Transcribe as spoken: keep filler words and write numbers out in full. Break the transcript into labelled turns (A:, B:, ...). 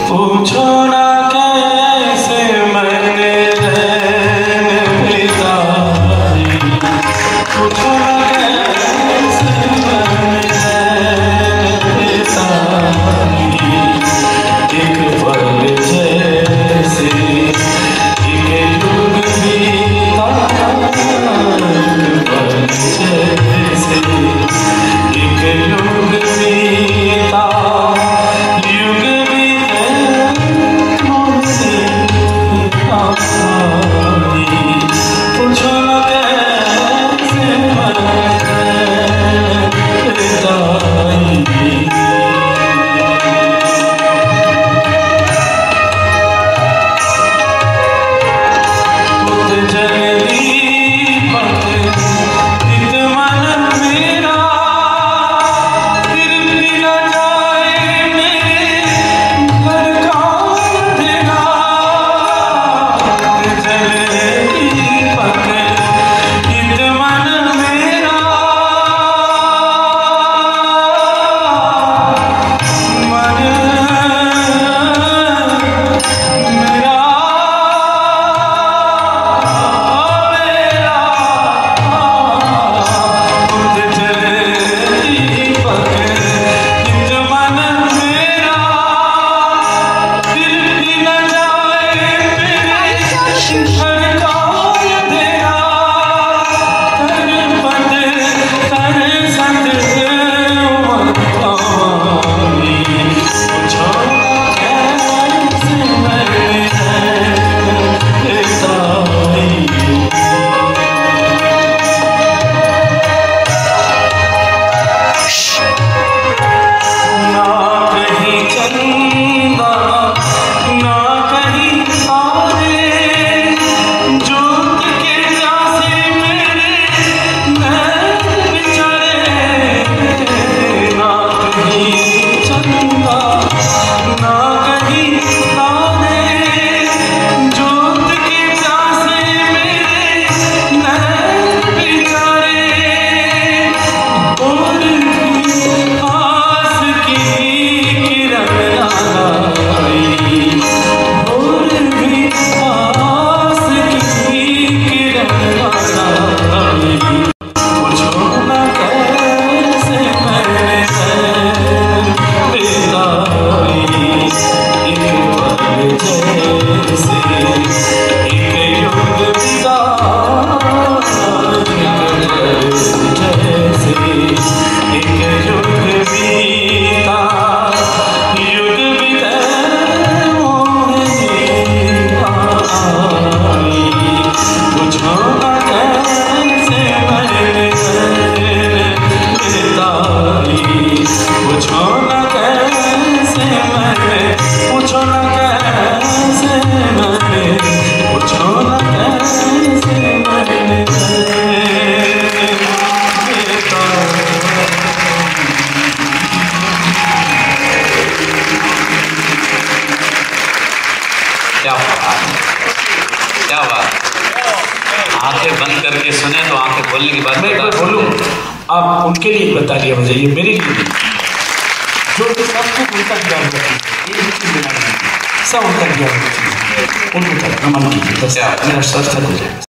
A: पूछो ना कैसे मैंने रैन बिताई, पूछो ना कैसे मैंने रैन बिताई। एक पल जैसे एक युग बीता, एक पल जैसे एक युग बीता। युग बीते मुझसे आसानी, पूछो ना कैसे मैं बिताई।
B: क्या बात, क्या बात। आंखें बंद करके सुने तो आंखें खोलने की बात।
A: मैं एक बार बोलूँ, आप उनके लिए बता दिया मुझे, ये मेरे लिए नहीं। जो भी सब कुछ उनका ज्ञान करती है, सब उनका ज्ञान करती है, उनको नमन कीजिए, बस मेरा स्वस्थ हो जाए।